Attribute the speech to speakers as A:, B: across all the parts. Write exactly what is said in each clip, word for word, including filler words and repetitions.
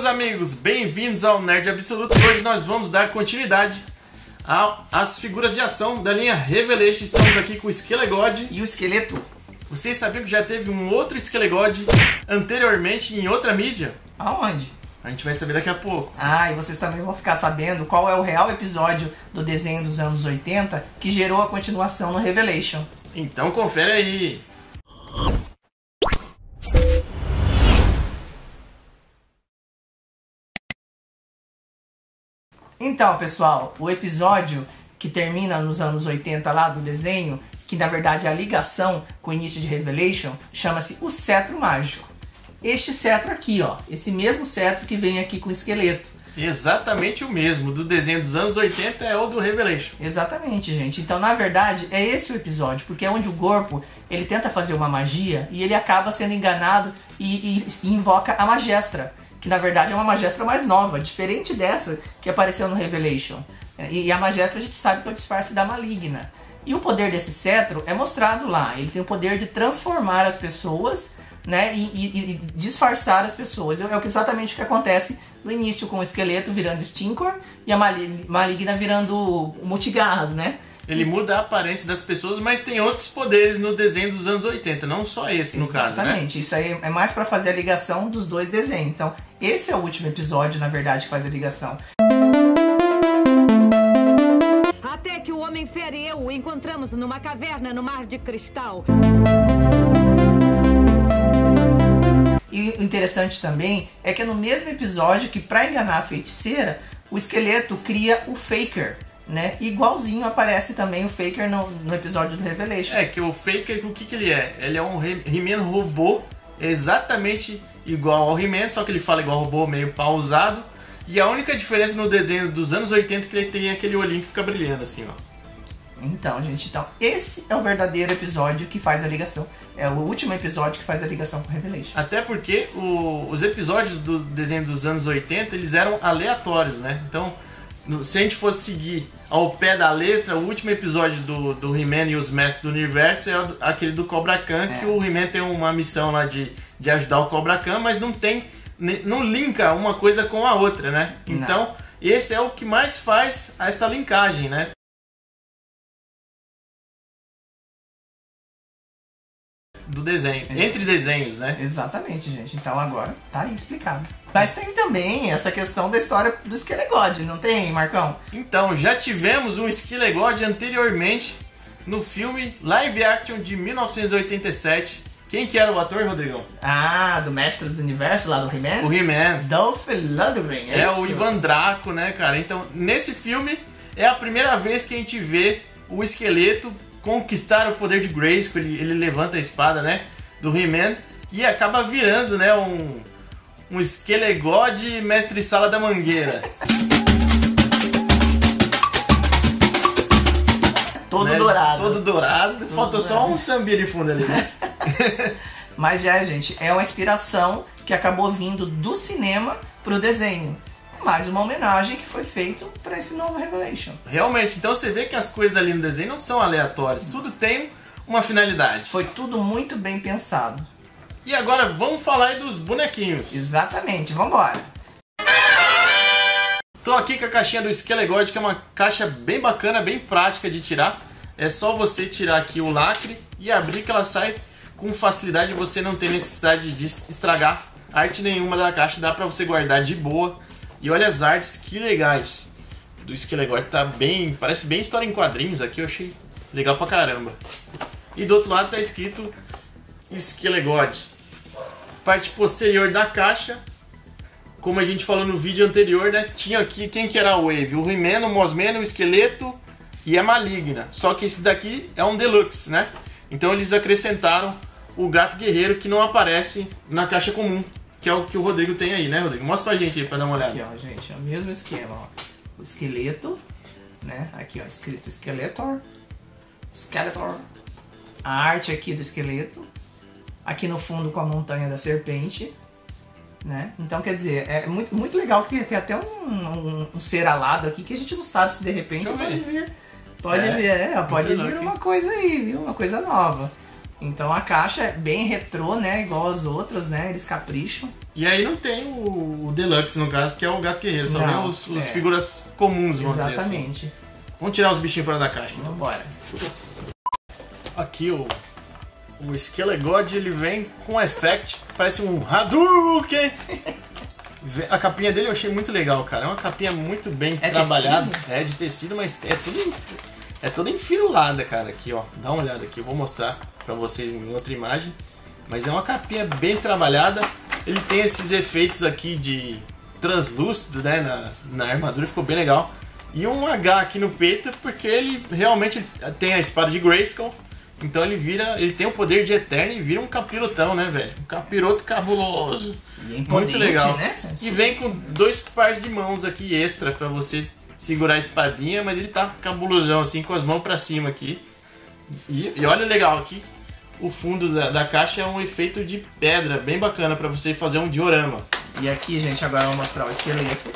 A: amigos, bem-vindos ao Nerd Absoluto. Hoje nós vamos dar continuidade às figuras de ação da linha Revelation. Estamos aqui com o Skelegod
B: e o Esqueleto.
A: Vocês sabiam que já teve um outro Skelegod anteriormente em outra mídia?
B: Aonde?
A: A gente vai saber daqui a pouco.
B: Ah, e vocês também vão ficar sabendo qual é o real episódio do desenho dos anos oitenta que gerou a continuação no Revelation.
A: Então confere aí.
B: Então, pessoal, o episódio que termina nos anos oitenta lá do desenho, que na verdade é a ligação com o início de Revelation, chama-se O Cetro Mágico. Este cetro aqui, ó, esse mesmo cetro que vem aqui com o esqueleto.
A: Exatamente o mesmo, do desenho dos anos oitenta é o do Revelation.
B: Exatamente, gente. Então, na verdade, é esse o episódio, porque é onde o corpo, ele tenta fazer uma magia e ele acaba sendo enganado e, e, e invoca a Magestra, que na verdade é uma Magestra mais nova, diferente dessa que apareceu no Revelation. E a Magestra a gente sabe que é o disfarce da Maligna. E o poder desse cetro é mostrado lá. Ele tem o poder de transformar as pessoas, né, e, e, e disfarçar as pessoas. É exatamente o que acontece no início, com o esqueleto virando Stinkor e a Maligna virando Multigarras, né?
A: Ele muda a aparência das pessoas, mas tem outros poderes no desenho dos anos oitenta, não só esse no caso, né?
B: Exatamente, isso aí é mais pra fazer a ligação dos dois desenhos. Então, esse é o último episódio, na verdade, que faz a ligação.
C: Até que o Homem-Fera e eu o encontramos numa caverna no Mar de Cristal.
B: E o interessante também é que é no mesmo episódio que, pra enganar a feiticeira, o esqueleto cria o Faker, né? Igualzinho aparece também o Faker no, no episódio do Revelation.
A: É, que o Faker, o que que ele é? Ele é um He-Man robô exatamente igual ao He-Man, só que ele fala igual ao robô, meio pausado. E a única diferença no desenho dos anos oitenta é que ele tem aquele olhinho que fica brilhando assim, ó.
B: Então, gente, então esse é o verdadeiro episódio que faz a ligação. É o último episódio que faz a ligação com o Revelation.
A: Até porque o, os episódios do desenho dos anos oitenta, eles eram aleatórios, né? Então, no, se a gente fosse seguir ao pé da letra, o último episódio do, do He-Man e os Mestres do Universo é o, aquele do Cobra Khan, é. Que o He-Man tem uma missão lá de, de ajudar o Cobra Khan, mas não tem, não linka uma coisa com a outra, né? Então, não. Esse é o que mais faz essa linkagem, né? Do desenho, é. Entre desenhos, né?
B: Exatamente, gente. Então agora tá aí explicado. Mas tem também essa questão da história do Skelegod, não tem, Marcão?
A: Então, já tivemos um Skelegod anteriormente no filme live action de mil novecentos e oitenta e sete. Quem que era o ator, Rodrigão?
B: Ah, do Mestre do Universo lá do He-Man?
A: O He-Man.
B: Dolph Lundgren,
A: é, é o Ivan Draco, né, cara? Então, nesse filme é a primeira vez que a gente vê o esqueleto conquistar o poder de Grayskull. Ele, ele levanta a espada, né, do He-Man e acaba virando, né, um, um Skelegod mestre sala da mangueira.
B: Todo
A: né?
B: dourado.
A: Todo dourado. Todo Faltou dourado. Só um sambia de fundo ali, né?
B: Mas já, gente, é uma inspiração que acabou vindo do cinema pro desenho. Mais uma homenagem que foi feita para esse novo Revelation.
A: Realmente, então você vê que as coisas ali no desenho não são aleatórias, tudo tem uma finalidade.
B: Foi tudo muito bem pensado.
A: E agora vamos falar aí dos bonequinhos.
B: Exatamente, vamos embora.
A: Tô aqui com a caixinha do Skelegod, que é uma caixa bem bacana, bem prática de tirar. É só você tirar aqui o lacre e abrir que ela sai com facilidade, você não tem necessidade de estragar arte nenhuma da caixa, dá pra você guardar de boa. E olha as artes, que legais do Skelegod, tá bem, parece bem história em quadrinhos aqui, eu achei legal pra caramba. E do outro lado tá escrito Skelegod. Parte posterior da caixa, como a gente falou no vídeo anterior, né, tinha aqui quem que era a Wave, o He-Man, o Mossman, o Esqueleto e a Maligna. Só que esse daqui é um Deluxe, né? Então eles acrescentaram o Gato Guerreiro, que não aparece na caixa comum. Que é o que o Rodrigo tem aí, né, Rodrigo? Mostra pra gente aí pra dar uma olhada.
B: Aqui, ó, gente, é o mesmo esquema, ó. O esqueleto, né? Aqui, ó, escrito Skeletor. Skeletor. A arte aqui do esqueleto. Aqui no fundo com a montanha da serpente, né? Então, quer dizer, é muito, muito legal que tem, tem até um, um, um ser alado aqui que a gente não sabe se de repente pode vir. Pode
A: é,
B: vir, é, pode vir uma coisa aí, viu? Uma coisa nova. Então a caixa é bem retrô, né? Igual as outras, né? Eles capricham.
A: E aí não tem o, o Deluxe, no caso, que é o Gato Guerreiro. Só
B: Não,
A: tem os, os
B: é.
A: figuras comuns, vamos dizer assim.
B: Exatamente.
A: Vamos tirar os bichinhos fora da caixa, então.
B: Então bora.
A: Aqui o, o Skelegod, ele vem com effect, parece um Hadouken. A capinha dele eu achei muito legal, cara. É uma capinha muito bem
B: É
A: trabalhada.
B: tecido?
A: É de tecido, mas é tudo é toda enfirulada, cara. Aqui, ó. Dá uma olhada aqui. Eu vou mostrar pra vocês em outra imagem. Mas é uma capinha bem trabalhada. Ele tem esses efeitos aqui de translúcido, né? Na, na armadura, ficou bem legal. E um H aqui no peito, porque ele realmente tem a espada de Grayskull. Então ele vira, ele tem o poder de Eterno e vira um capirotão, né, velho? Um capiroto cabuloso.
B: E é imponente,
A: muito legal.
B: né?
A: E vem com dois pares de mãos aqui extra pra você segurar a espadinha, mas ele tá cabulosão assim, com as mãos pra cima aqui. E, e olha legal aqui, o fundo da, da caixa é um efeito de pedra, bem bacana pra você fazer um diorama.
B: E aqui, gente, agora eu vou mostrar o esqueleto.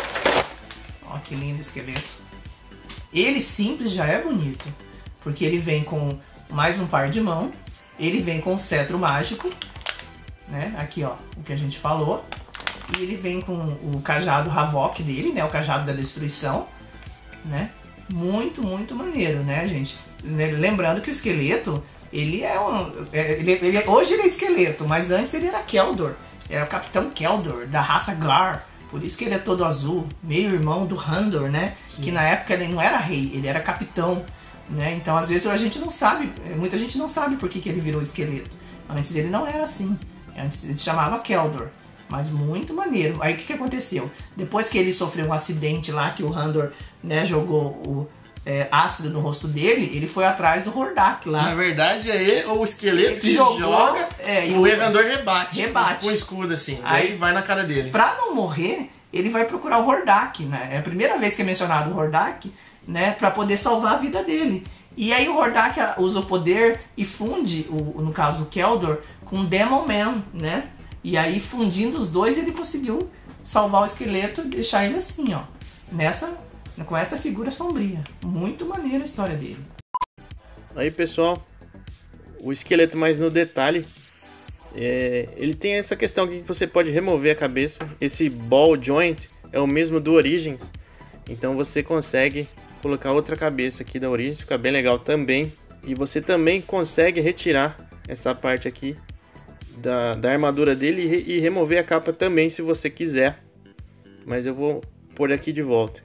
B: Ó, que lindo esqueleto. Ele simples já é bonito, porque ele vem com mais um par de mão, ele vem com o cetro mágico, né? Aqui, ó, o que a gente falou. E ele vem com o cajado Havok dele, né? O cajado da destruição, né? Muito, muito maneiro, né, gente? Lembrando que o esqueleto, ele é um... Ele, ele, hoje ele é esqueleto, mas antes ele era Keldor. Era o Capitão Keldor, da raça Gar. Por isso que ele é todo azul, meio irmão do Handor, né? Sim. Que na época ele não era rei, ele era capitão, né? Então às vezes a gente não sabe, muita gente não sabe por que, que ele virou esqueleto. Antes ele não era assim, antes ele se chamava Keldor. Mas muito maneiro. Aí o que, que aconteceu? Depois que ele sofreu um acidente lá, que o Handor, né, jogou o é, ácido no rosto dele, ele foi atrás do Hordak lá.
A: Na verdade é ele, o esqueleto
B: ele
A: que
B: jogou,
A: joga
B: é,
A: e o Handor rebate.
B: Rebate.
A: Com o escudo assim,
B: aí
A: aí vai na cara dele.
B: Pra não morrer, ele vai procurar o Hordak, né? É a primeira vez que é mencionado o Hordak, né, pra poder salvar a vida dele. E aí o Hordak usa o poder e funde, o, no caso o Keldor, com o Demon Man, né? E aí, fundindo os dois, ele conseguiu salvar o esqueleto e deixar ele assim, ó. Nessa, com essa figura sombria. Muito maneira a história dele.
A: Aí, pessoal, o esqueleto mais no detalhe, é, ele tem essa questão aqui que você pode remover a cabeça. Esse ball joint é o mesmo do Origins. Então você consegue colocar outra cabeça aqui da Origins, fica bem legal também. E você também consegue retirar essa parte aqui Da, da armadura dele e, re, e remover a capa também se você quiser, mas eu vou pôr aqui de volta.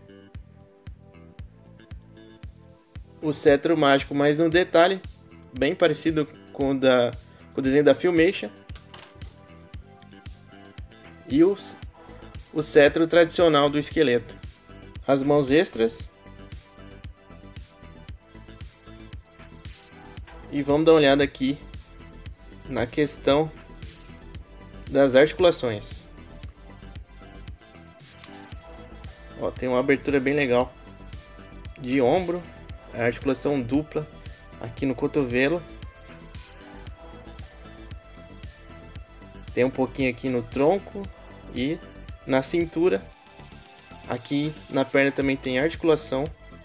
A: O cetro mágico mais no detalhe, bem parecido com o, da, com o desenho da Filmation, e o, o cetro tradicional do esqueleto. As mãos extras, e vamos dar uma olhada aqui na questão das articulações. Ó, tem uma abertura bem legal de ombro, a articulação dupla aqui no cotovelo, tem um pouquinho aqui no tronco e na cintura. Aqui na perna também tem articulação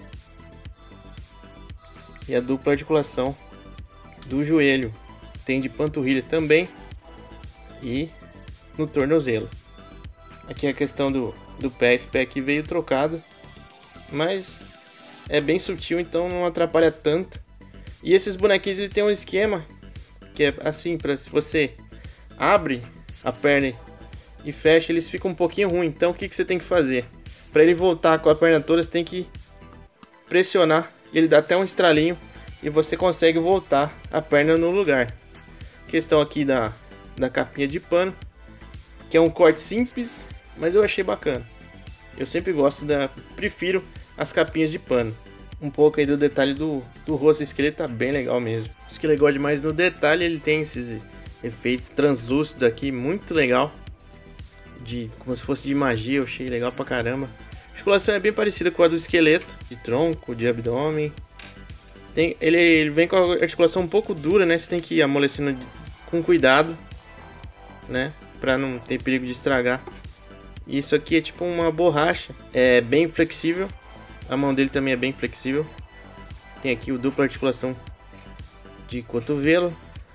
A: e a dupla articulação do joelho. Tem de panturrilha também e no tornozelo. Aqui é a questão do, do pé, esse pé aqui veio trocado, mas é bem sutil, então não atrapalha tanto. E esses bonequinhos ele tem um esquema que é assim, para se você abre a perna e fecha, eles ficam um pouquinho ruim. Então o que, que você tem que fazer? Para ele voltar com a perna toda, você tem que pressionar, ele dá até um estralinho e você consegue voltar a perna no lugar. Questão aqui da, da capinha de pano, que é um corte simples, mas eu achei bacana. Eu sempre gosto da... prefiro as capinhas de pano. Um pouco aí do detalhe do, do rosto do esqueleto, tá bem legal mesmo. O esqueleto mais no detalhe, ele tem esses efeitos translúcidos aqui, muito legal. De, como se fosse de magia, eu achei legal pra caramba. A articulação é bem parecida com a do esqueleto, de tronco, de abdômen. Tem, ele, ele vem com a articulação um pouco dura, né? Você tem que ir amolecendo com cuidado, né? Pra não ter perigo de estragar. E isso aqui é tipo uma borracha. É bem flexível. A mão dele também é bem flexível. Tem aqui o dupla articulação de cotovelo.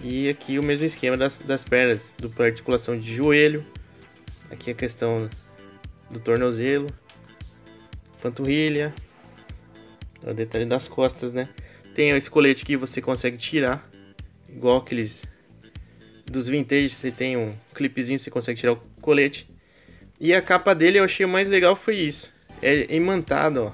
A: E aqui o mesmo esquema das, das pernas, dupla articulação de joelho. Aqui a questão do tornozelo, panturrilha, o detalhe das costas, né? Tem esse colete que você consegue tirar, igual aqueles dos vintage, você tem um clipezinho, você consegue tirar o colete. E a capa dele eu achei o mais legal foi isso, é imantado, ó.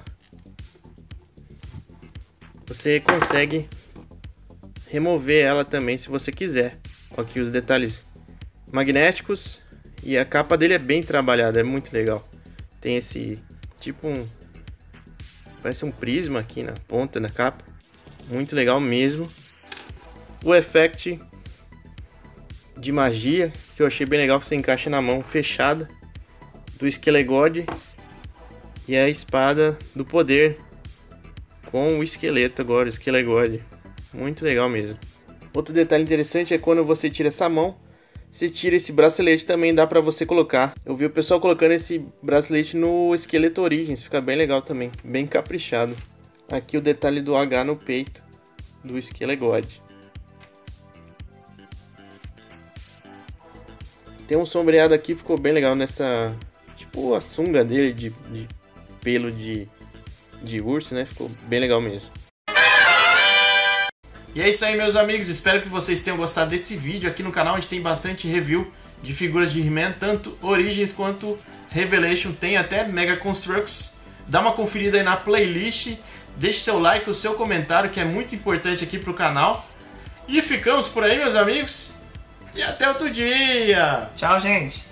A: Você consegue remover ela também se você quiser. Aqui os detalhes magnéticos. E a capa dele é bem trabalhada, é muito legal. Tem esse tipo um... parece um prisma aqui na ponta da capa. Muito legal mesmo. O effect de magia, que eu achei bem legal, que você encaixa na mão fechada. Do Skelegod. E a espada do poder. Com o esqueleto agora, o Skelegod. Muito legal mesmo. Outro detalhe interessante é quando você tira essa mão, você tira esse bracelete também, dá pra você colocar. Eu vi o pessoal colocando esse bracelete no esqueleto Origins, fica bem legal também, bem caprichado. Aqui o detalhe do H no peito do Skelegod. Tem um sombreado aqui, ficou bem legal nessa, tipo a sunga dele de, de pelo de, de urso, né? Ficou bem legal mesmo. E é isso aí, meus amigos, espero que vocês tenham gostado desse vídeo. Aqui no canal a gente tem bastante review de figuras de He-Man, tanto Origins quanto Revelation, tem até Mega Construx. Dá uma conferida aí na playlist, deixe seu like, o seu comentário, que é muito importante aqui pro canal. E ficamos por aí, meus amigos, e até outro dia!
B: Tchau, gente!